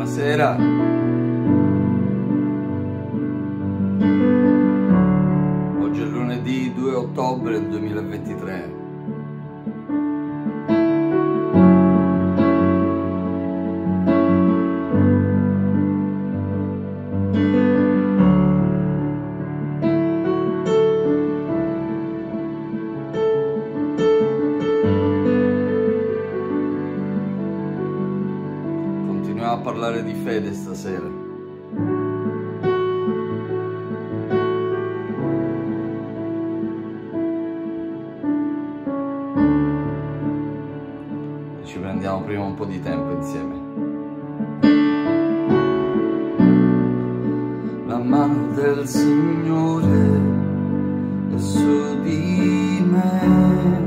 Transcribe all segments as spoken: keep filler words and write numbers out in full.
Buonasera. Oggi è lunedì due ottobre duemilaventitré. Continuiamo a parlare di fede stasera. Ci prendiamo prima un po' di tempo insieme. La mano del Signore è su di me.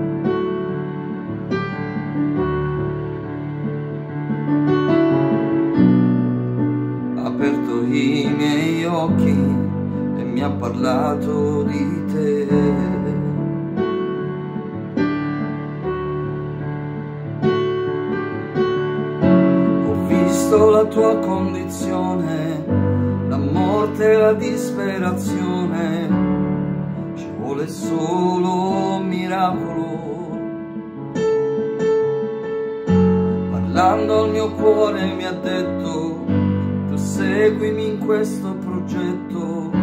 Ha aperto i miei occhi e mi ha parlato di te. La tua condizione, la morte e la disperazione, ci vuole solo un miracolo. Parlando al mio cuore mi ha detto: tu seguimi in questo progetto,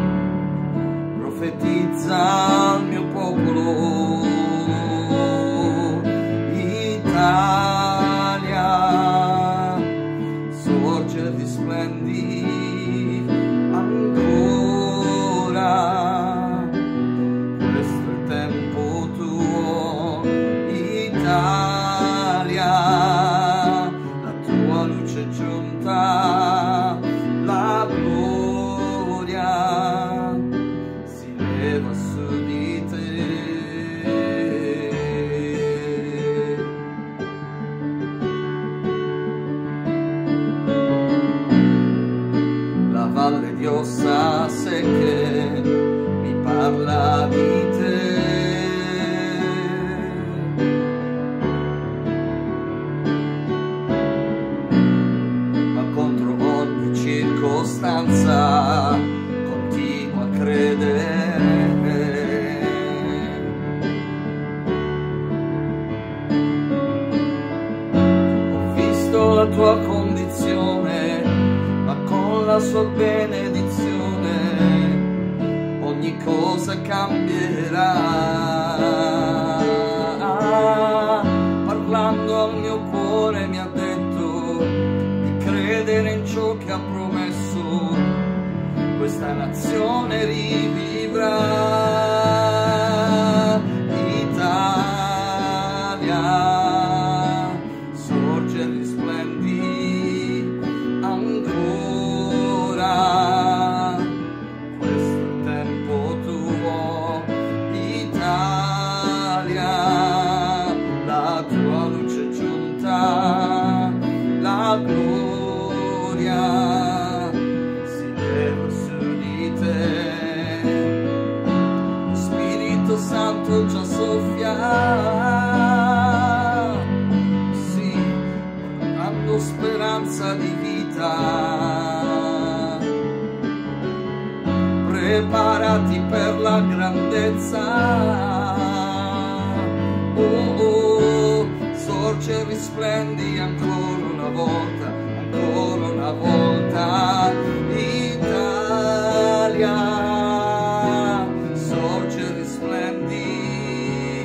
profetizza al mio popolo. Italia, sorge, risplendi ancora, questo è il tempo tuo. Italia, la tua luce è giunta, la gloria si leva su di te. Valle di ossa secche mi parla di te, ma contro ogni circostanza continuo a credere. Ho visto la tua condizione, ma con la sua benedizione ogni cosa cambierà. Parlando al mio cuore mi ha detto di credere in ciò che ha promesso, questa nazione rivivrà. Italia, sorge e risplendi ancora, questo è il tempo tuo. Italia, la tua luce è giunta, la gloria si leva su di te. Lo Spirito Santo già soffia, sì, dando speranza di vita. Preparati per la grandezza. Oh, oh, sorge e risplendi ancora una volta, ancora una volta. Italia, sorge e risplendi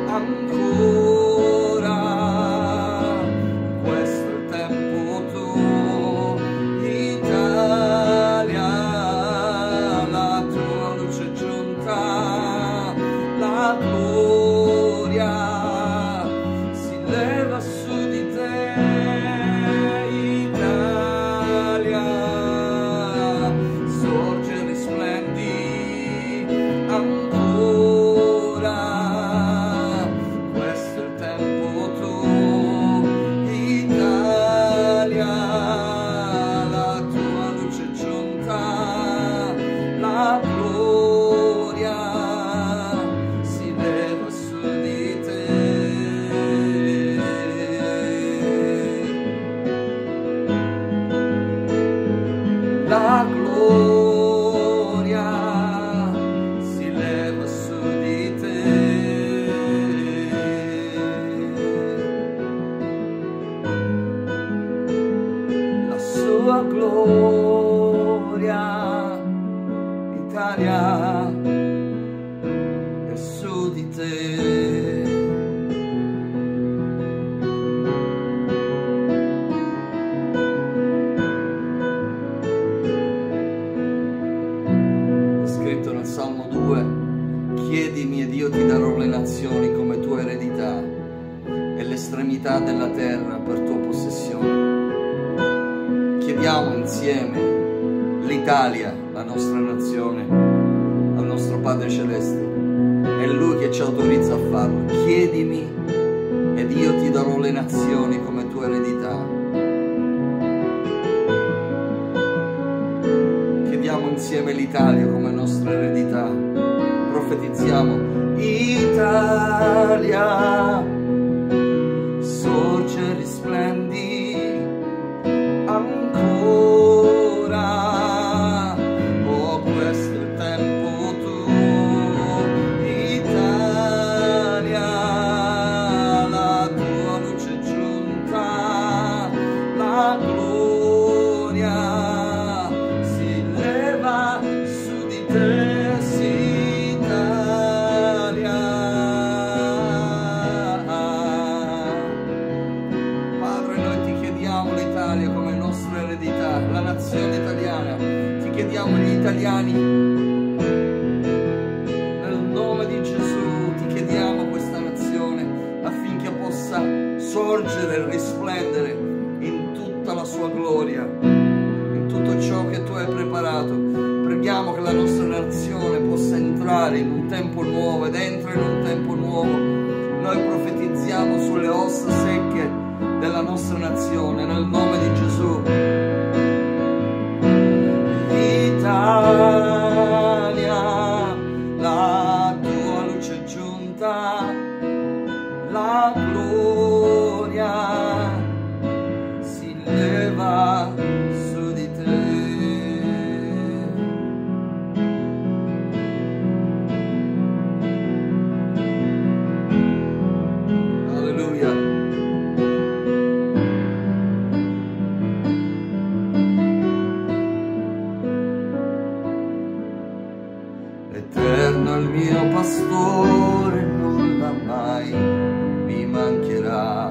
ancora, questo è il tempo tuo. Italia, la tua luce è giunta, la gloria si leva su di te. la gloria si leva su di te, la sua gloria, Italia, è su di te. Salmo due, chiedimi ed io ti darò le nazioni come tua eredità e l'estremità della terra per tua possessione. Chiediamo insieme l'Italia, la nostra nazione, al nostro Padre Celeste. È Lui che ci autorizza a farlo. Chiedimi ed io ti darò le nazioni come tua eredità. Chiediamo insieme l'Italia come nostra eredità. Profetizziamo: Italia, sorge, risplendi ancora, oh questo è il tempo tuo. Italia, la tua luce è giunta, la gloria su di te, sì, Italia. Padre, noi ti chiediamo l'Italia come nostra eredità, la nazione italiana. Ti chiediamo gli italiani, nel nome di Gesù, ti chiediamo questa nazione affinché possa sorgere e risplendere in tutta la sua gloria, in tutto ciò che tu hai preparato. Preghiamo che la nostra nazione possa entrare in un tempo nuovo ed entra in un tempo nuovo. Noi profetizziamo sulle ossa secche della nostra nazione nel nome di Gesù. Italia, la tua luce è giunta, la gloria si leva su di te. L'Eterno è il mio pastore, nulla mai mi mancherà.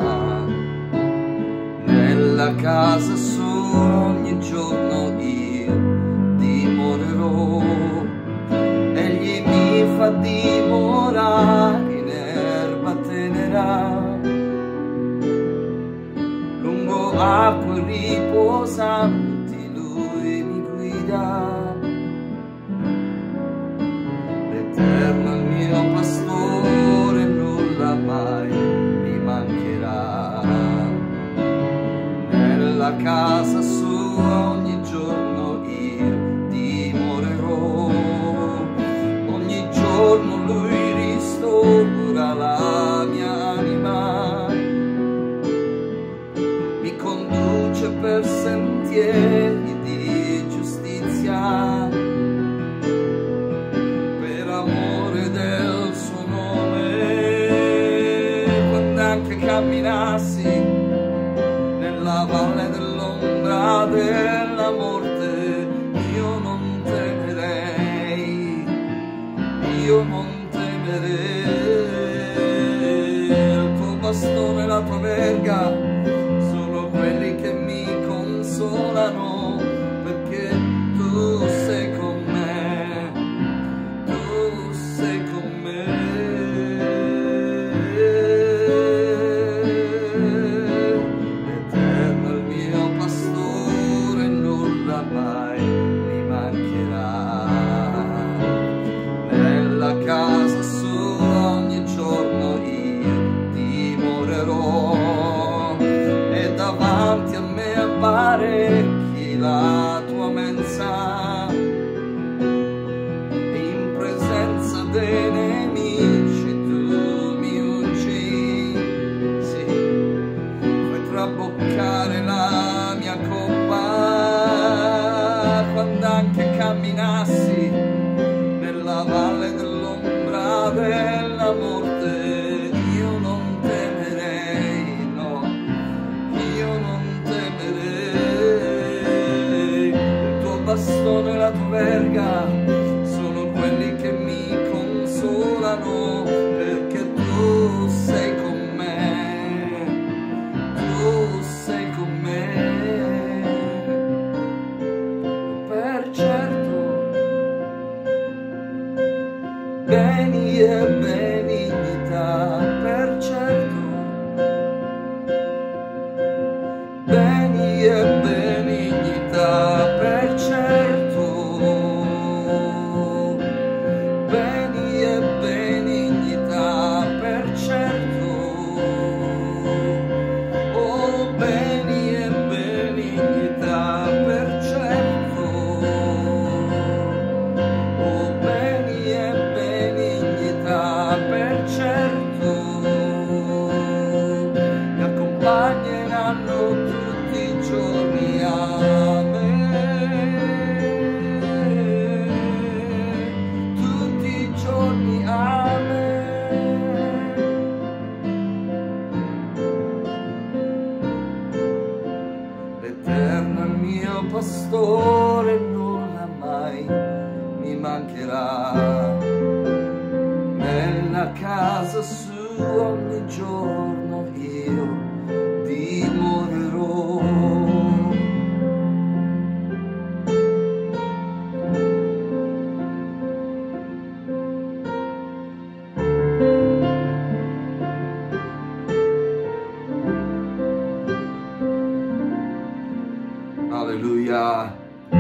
Nella casa sua ogni giorno io dimorerò. Egli mi fa dimorare in erba tenera, lungo acque riposanti Lui mi guida. L'Eterno è il mio pastore, nulla mai mi mancherà. Nella casa sua ogni giorno io dimorerò. Ogni giorno Lui ristora la mia anima, mi conduce per sentieri di giustizia, per amore del suo nome. Quando anche camminassi nella valle dell'ombra della morte, io non temerei, io non temerei. Il tuo bastone e la tua verga sono quelli che mi consolano, perché tu sei con me, tu sei con me. L'Eterno è il mio pastore, nulla mai mi mancherà. Nella casa sua ogni giorno io dimorerò, e davanti a me apparecchi la tua mensa, e in presenza dei nemici tu mi ungi. Sì, fai traboccare la mia coppa. tua verga sono quelli che mi consolano, perché tu sei con me, tu sei con me. Per certo, beni e benignità, per certo, beni e benignità, per certo, beni e benignità, per certo, oh beni e benignità, per certo, oh beni e benignità, per certo, mi accompagneranno tutti i giorni a me, tutti i giorni a me. L'Eterno è il mio pastore, nulla mai mi mancherà. Nella casa sua ogni giorno io dimorerò. Alleluia.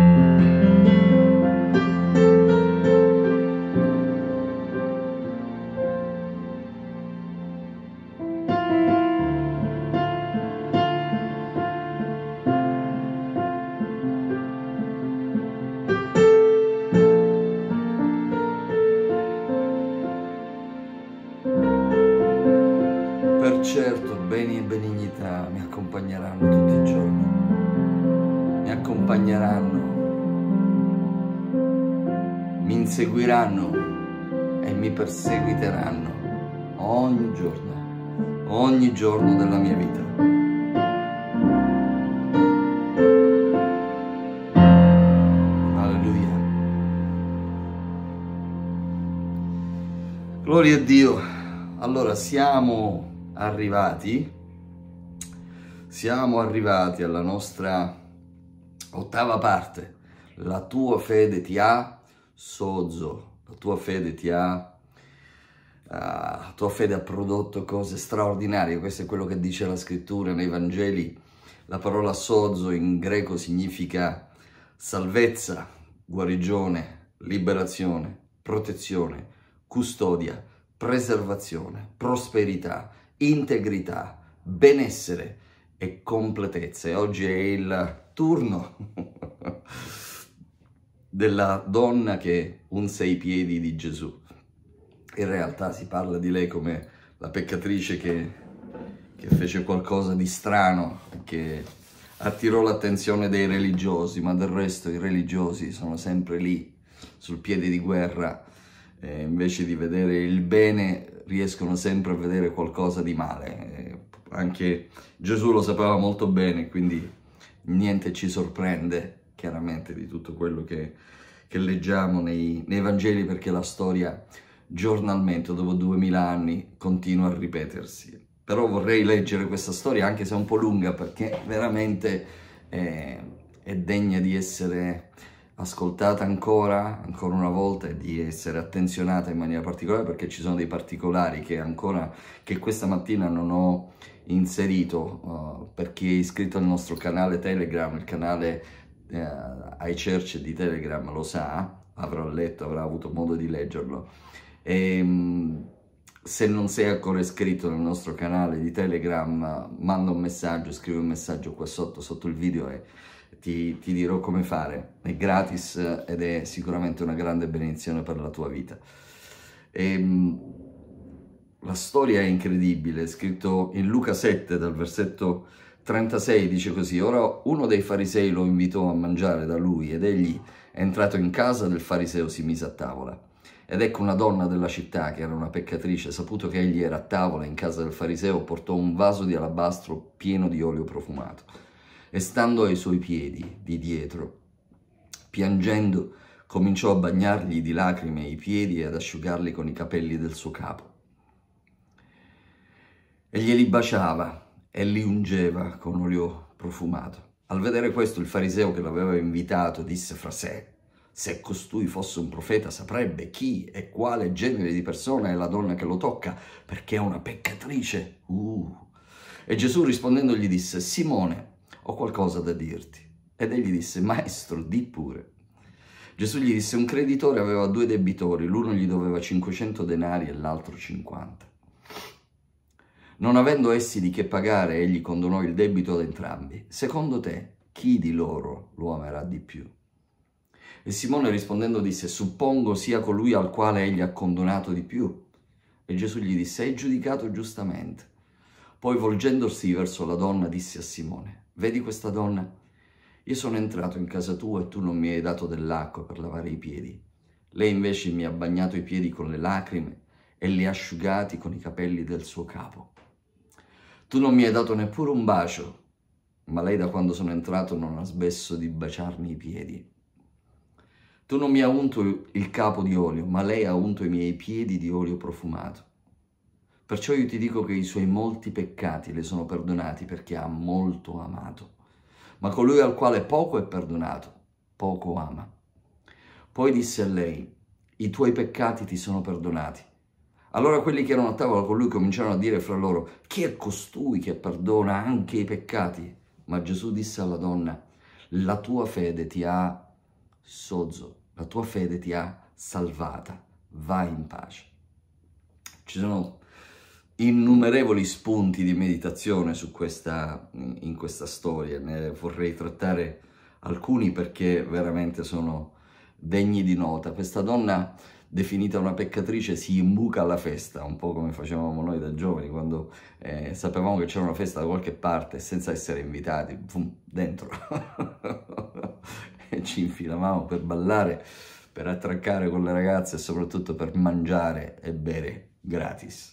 Per certo, beni e benignità mi accompagneranno tutti i giorni, mi accompagneranno, mi inseguiranno e mi perseguiteranno ogni giorno, ogni giorno della mia vita. Alleluia. Gloria a Dio. Allora, siamo arrivati, siamo arrivati alla nostra ottava parte. La tua fede ti ha sozo, la tua fede ti ha, uh, la tua fede ha prodotto cose straordinarie. Questo è quello che dice la scrittura nei Vangeli. La parola sozo in greco significa salvezza, guarigione, liberazione, protezione, custodia, preservazione, prosperità, integrità, benessere e completezza. E oggi è il turno della donna che unse i piedi di Gesù. In realtà si parla di lei come la peccatrice che, che fece qualcosa di strano, che attirò l'attenzione dei religiosi, ma del resto i religiosi sono sempre lì sul piede di guerra. Eh, invece di vedere il bene riescono sempre a vedere qualcosa di male. Eh, anche Gesù lo sapeva molto bene, quindi niente ci sorprende chiaramente di tutto quello che, che leggiamo nei, nei Vangeli, perché la storia giornalmente dopo duemila anni continua a ripetersi. Però vorrei leggere questa storia, anche se è un po' lunga, perché veramente eh, è degna di essere ascoltata ancora, ancora una volta, e di essere attenzionata in maniera particolare, perché ci sono dei particolari che ancora, che questa mattina non ho inserito. Uh, per chi è iscritto al nostro canale Telegram, il canale uh, iChurch di Telegram lo sa, avrà letto, avrà avuto modo di leggerlo. E, um, se non sei ancora iscritto nel nostro canale di Telegram, uh, manda un messaggio, scrivi un messaggio qua sotto, sotto il video, e Ti, ti dirò come fare. È gratis ed è sicuramente una grande benedizione per la tua vita. E, la storia è incredibile, è scritto in Luca sette, dal versetto trentasei, dice così: ora uno dei farisei lo invitò a mangiare da lui, ed egli, entrato in casa del fariseo, si mise a tavola. Ed ecco, una donna della città, che era una peccatrice, saputo che egli era a tavola in casa del fariseo, portò un vaso di alabastro pieno di olio profumato. E stando ai suoi piedi, di dietro, piangendo, cominciò a bagnargli di lacrime i piedi e ad asciugarli con i capelli del suo capo. E glieli baciava e li ungeva con olio profumato. Al vedere questo, il fariseo che l'aveva invitato disse fra sé: se costui fosse un profeta saprebbe chi e quale genere di persona è la donna che lo tocca, perché è una peccatrice. Uh. E Gesù rispondendo gli disse: Simone, ho qualcosa da dirti. Ed egli disse: Maestro, di pure. Gesù gli disse: un creditore aveva due debitori, l'uno gli doveva cinquecento denari e l'altro cinquanta. Non avendo essi di che pagare, egli condonò il debito ad entrambi. Secondo te, chi di loro lo amerà di più? E Simone rispondendo disse: suppongo sia colui al quale egli ha condonato di più. E Gesù gli disse: hai giudicato giustamente. Poi volgendosi verso la donna disse a Simone: vedi questa donna? Io sono entrato in casa tua e tu non mi hai dato dell'acqua per lavare i piedi. Lei invece mi ha bagnato i piedi con le lacrime e li ha asciugati con i capelli del suo capo. Tu non mi hai dato neppure un bacio, ma lei da quando sono entrato non ha smesso di baciarmi i piedi. Tu non mi hai unto il capo di olio, ma lei ha unto i miei piedi di olio profumato. Perciò io ti dico che i suoi molti peccati le sono perdonati perché ha molto amato. Ma colui al quale poco è perdonato, poco ama. Poi disse a lei: i tuoi peccati ti sono perdonati. Allora quelli che erano a tavola con lui cominciarono a dire fra loro: chi è costui che perdona anche i peccati? Ma Gesù disse alla donna: la tua fede ti ha sozo, la tua fede ti ha salvata, vai in pace. Ci sono innumerevoli spunti di meditazione su questa, in questa storia, ne vorrei trattare alcuni perché veramente sono degni di nota. Questa donna, definita una peccatrice, si imbuca alla festa, un po' come facevamo noi da giovani, quando eh, sapevamo che c'era una festa da qualche parte, senza essere invitati, fum, dentro, e ci infilavamo per ballare, per attraccare con le ragazze e soprattutto per mangiare e bere gratis.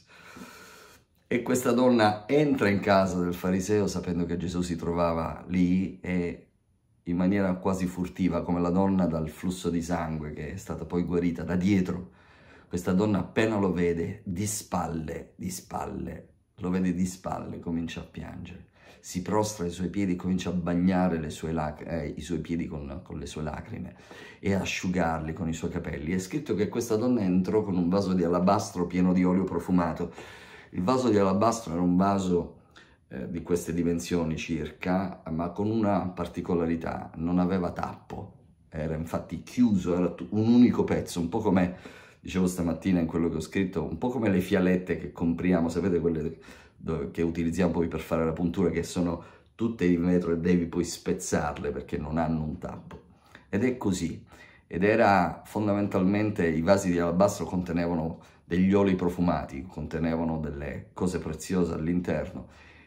E questa donna entra in casa del fariseo sapendo che Gesù si trovava lì e in maniera quasi furtiva, come la donna dal flusso di sangue che è stata poi guarita da dietro. Questa donna appena lo vede, di spalle, di spalle, lo vede di spalle, comincia a piangere. Si prostra ai suoi piedi, comincia a bagnare le sue eh, i suoi piedi con, con le sue lacrime e a asciugarli con i suoi capelli. È scritto che questa donna entrò con un vaso di alabastro pieno di olio profumato. Il vaso di alabastro era un vaso eh, di queste dimensioni circa, ma con una particolarità: non aveva tappo, era infatti chiuso, era un unico pezzo, un po' come, dicevo stamattina in quello che ho scritto, un po' come le fialette che compriamo, sapete, quelle dove, che utilizziamo poi per fare la puntura, che sono tutte di vetro e devi poi spezzarle perché non hanno un tappo. Ed è così, ed era fondamentalmente, i vasi di alabastro contenevano degli oli profumati, contenevano delle cose preziose all'interno,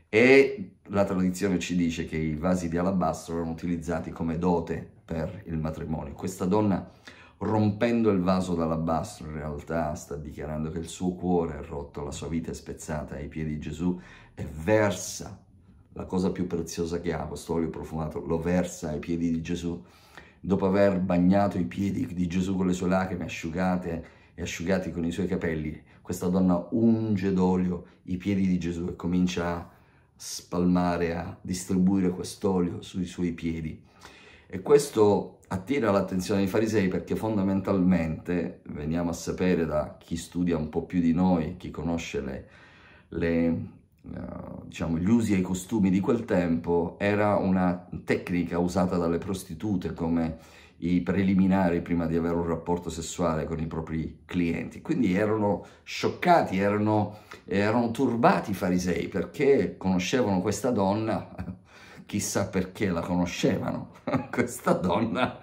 e la tradizione ci dice che i vasi di alabastro erano utilizzati come dote per il matrimonio. Questa donna, rompendo il vaso d'alabastro, in realtà sta dichiarando che il suo cuore è rotto, la sua vita è spezzata ai piedi di Gesù, e versa la cosa più preziosa che ha, questo olio profumato, lo versa ai piedi di Gesù. Dopo aver bagnato i piedi di Gesù con le sue lacrime asciugate e asciugati con i suoi capelli, questa donna unge d'olio i piedi di Gesù e comincia a spalmare, a distribuire quest'olio sui suoi piedi. E questo attira l'attenzione dei farisei perché fondamentalmente, veniamo a sapere da chi studia un po' più di noi, chi conosce le, le, uh, diciamo, gli usi e i costumi di quel tempo, era una tecnica usata dalle prostitute come i preliminari prima di avere un rapporto sessuale con i propri clienti. Quindi erano scioccati, erano, erano turbati i farisei perché conoscevano questa donna, chissà perché la conoscevano, questa donna,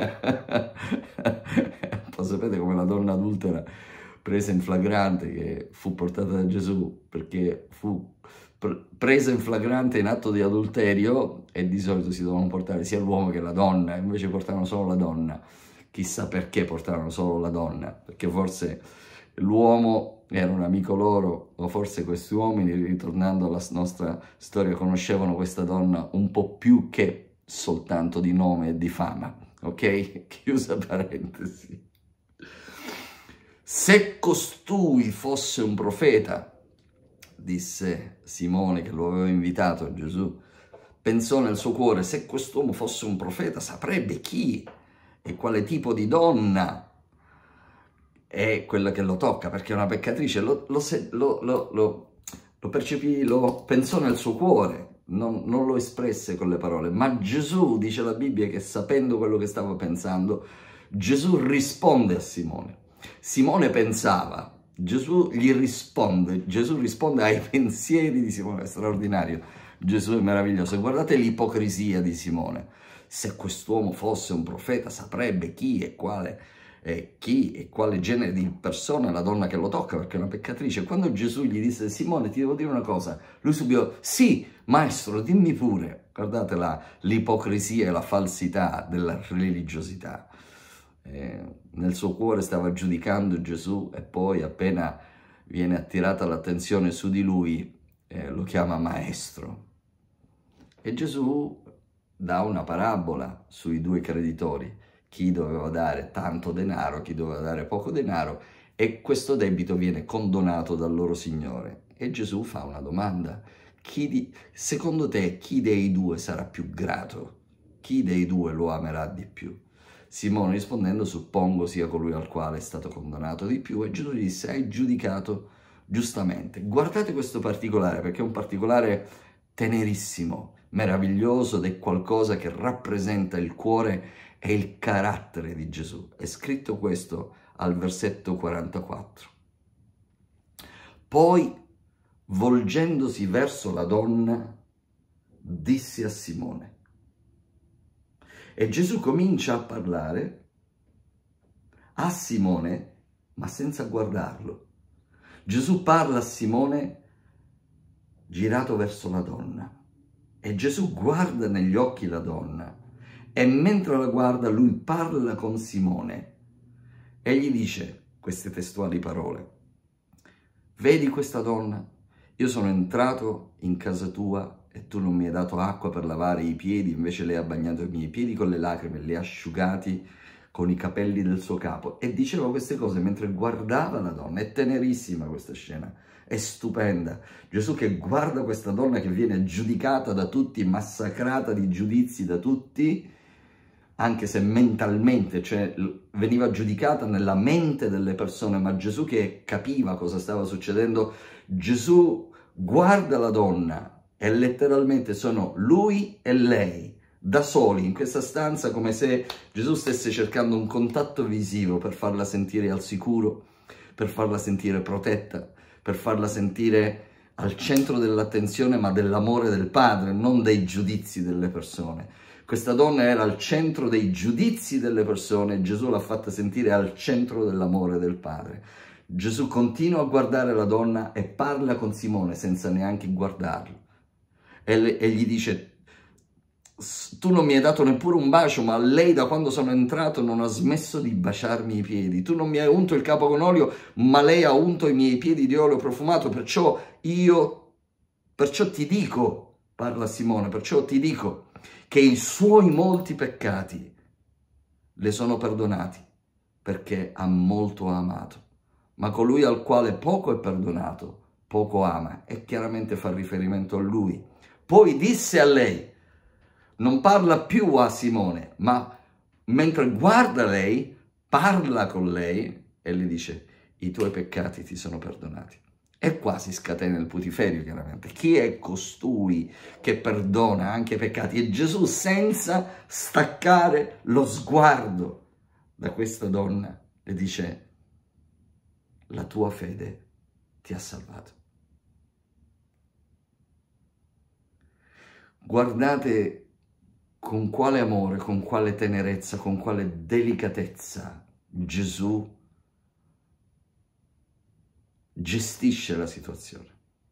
poi sapete come la donna adultera presa in flagrante che fu portata da Gesù perché fu presa in flagrante in atto di adulterio, e di solito si dovevano portare sia l'uomo che la donna, invece portavano solo la donna. Chissà perché portavano solo la donna, perché forse l'uomo era un amico loro, o forse questi uomini, ritornando alla nostra storia, conoscevano questa donna un po' più che soltanto di nome e di fama. ok? Chiusa parentesi. Se costui fosse un profeta, disse Simone che lo aveva invitato, Gesù pensò nel suo cuore, se quest'uomo fosse un profeta saprebbe chi e quale tipo di donna è quella che lo tocca, perché è una peccatrice, lo, lo, lo, lo, lo, lo percepì, lo pensò nel suo cuore, non, non lo espresse con le parole, ma Gesù, dice la Bibbia, che sapendo quello che stava pensando, Gesù risponde a Simone. Simone pensava, Gesù gli risponde, Gesù risponde ai pensieri di Simone, è straordinario, Gesù è meraviglioso. Guardate l'ipocrisia di Simone, se quest'uomo fosse un profeta saprebbe chi e quale, eh, chi e quale genere di persona è la donna che lo tocca, perché è una peccatrice. Quando Gesù gli disse, Simone ti devo dire una cosa, lui subito, sì maestro dimmi pure. Guardate l'ipocrisia e la falsità della religiosità. Eh, nel suo cuore stava giudicando Gesù e poi appena viene attirata l'attenzione su di lui eh, lo chiama maestro. E Gesù dà una parabola sui due creditori, chi doveva dare tanto denaro, chi doveva dare poco denaro, e questo debito viene condonato dal loro Signore. E Gesù fa una domanda, chi di, secondo te chi dei due sarà più grato? Chi dei due lo amerà di più? Simone rispondendo, suppongo sia colui al quale è stato condannato di più, e Gesù gli disse, hai giudicato giustamente. Guardate questo particolare, perché è un particolare tenerissimo, meraviglioso, ed è qualcosa che rappresenta il cuore e il carattere di Gesù. È scritto questo al versetto quarantaquattro. Poi, volgendosi verso la donna, disse a Simone, e Gesù comincia a parlare a Simone, ma senza guardarlo. Gesù parla a Simone girato verso la donna. E Gesù guarda negli occhi la donna. E mentre la guarda, lui parla con Simone. E gli dice queste testuali parole. Vedi questa donna? Io sono entrato in casa tua e tu non mi hai dato acqua per lavare i piedi, invece lei ha bagnato i miei piedi con le lacrime, li ha asciugati con i capelli del suo capo. E diceva queste cose mentre guardava la donna. È tenerissima questa scena, è stupenda. Gesù che guarda questa donna che viene giudicata da tutti, massacrata di giudizi da tutti, anche se mentalmente, cioè veniva giudicata nella mente delle persone, ma Gesù che capiva cosa stava succedendo, Gesù guarda la donna e letteralmente sono lui e lei, da soli, in questa stanza, come se Gesù stesse cercando un contatto visivo per farla sentire al sicuro, per farla sentire protetta, per farla sentire al centro dell'attenzione, ma dell'amore del Padre, non dei giudizi delle persone. Questa donna era al centro dei giudizi delle persone e Gesù l'ha fatta sentire al centro dell'amore del Padre. Gesù continua a guardare la donna e parla con Simone senza neanche guardarlo. E, le, e gli dice, tu non mi hai dato neppure un bacio, ma lei da quando sono entrato non ha smesso di baciarmi i piedi. Tu non mi hai unto il capo con olio, ma lei ha unto i miei piedi di olio profumato. Perciò io, perciò ti dico, parla Simone, perciò ti dico che i suoi molti peccati le sono perdonati, perché ha molto amato. Ma colui al quale poco è perdonato, poco ama, e chiaramente fa riferimento a lui. Poi disse a lei, non parla più a Simone, ma mentre guarda lei, parla con lei e le dice, i tuoi peccati ti sono perdonati. E qua si scatena il putiferio, chiaramente. Chi è costui che perdona anche i peccati? E Gesù, senza staccare lo sguardo da questa donna, le dice, la tua fede ti ha salvato. Guardate con quale amore, con quale tenerezza, con quale delicatezza Gesù gestisce la situazione.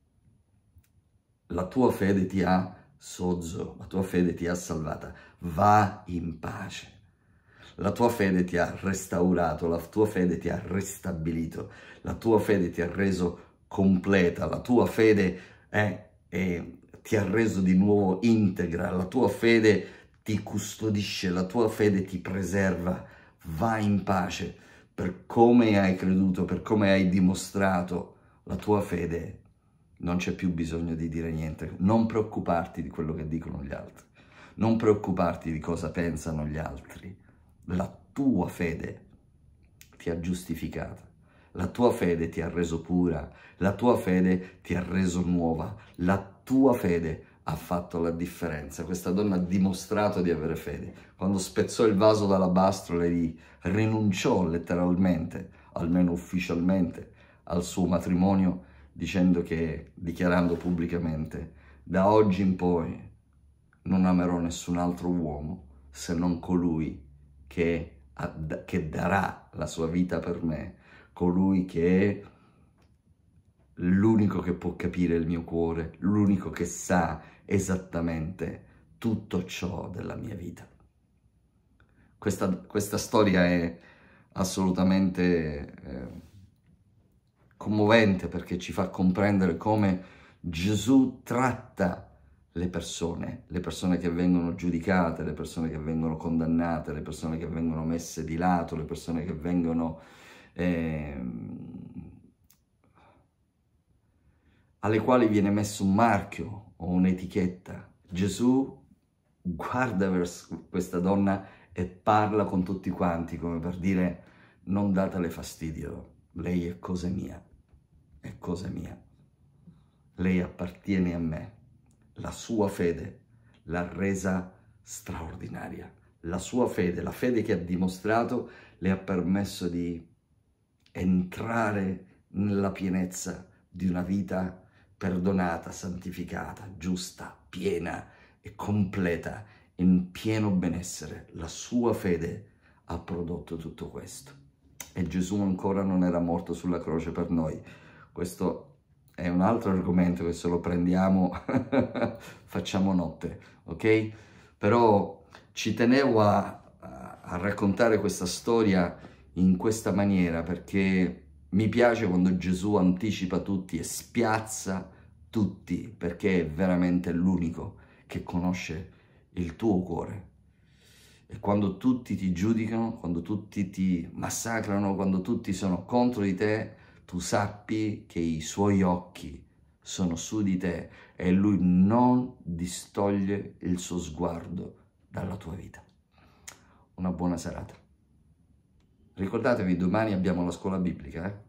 La tua fede ti ha sozzo, la tua fede ti ha salvata, va in pace. La tua fede ti ha restaurato, la tua fede ti ha ristabilito, la tua fede ti ha reso completa, la tua fede è, è, ti ha reso di nuovo integra, la tua fede ti custodisce, la tua fede ti preserva. Vai in pace per come hai creduto, per come hai dimostrato la tua fede. Non c'è più bisogno di dire niente. Non preoccuparti di quello che dicono gli altri. Non preoccuparti di cosa pensano gli altri. La tua fede ti ha giustificata. La tua fede ti ha reso pura. La tua fede ti ha reso nuova. La tua fede ha fatto la differenza. Questa donna ha dimostrato di avere fede. Quando spezzò il vaso d'alabastro, lei rinunciò letteralmente, almeno ufficialmente, al suo matrimonio, dicendo che, dichiarando pubblicamente: da oggi in poi non amerò nessun altro uomo se non colui che, che darà la sua vita per me, colui che è l'unico che può capire il mio cuore, l'unico che sa esattamente tutto ciò della mia vita. Questa, questa storia è assolutamente eh, commovente, perché ci fa comprendere come Gesù tratta le persone, le persone che vengono giudicate, le persone che vengono condannate, le persone che vengono messe di lato, le persone che vengono eh, alle quali viene messo un marchio o un'etichetta. Gesù guarda verso questa donna e parla con tutti quanti come per dire: non datele fastidio, lei è cosa mia, è cosa mia, lei appartiene a me. La sua fede l'ha resa straordinaria. La sua fede, la fede che ha dimostrato, le ha permesso di entrare nella pienezza di una vita perdonata, santificata, giusta, piena e completa, in pieno benessere. La sua fede ha prodotto tutto questo. E Gesù ancora non era morto sulla croce per noi. Questo è un altro argomento che, se lo prendiamo facciamo notte, ok? Però ci tenevo a, a, a raccontare questa storia in questa maniera, perché mi piace quando Gesù anticipa tutti e spiazza tutti, perché è veramente l'unico che conosce il tuo cuore. E quando tutti ti giudicano, quando tutti ti massacrano, quando tutti sono contro di te, tu sappi che i suoi occhi sono su di te e lui non distoglie il suo sguardo dalla tua vita. Una buona serata. Ricordatevi, domani abbiamo la scuola biblica, eh?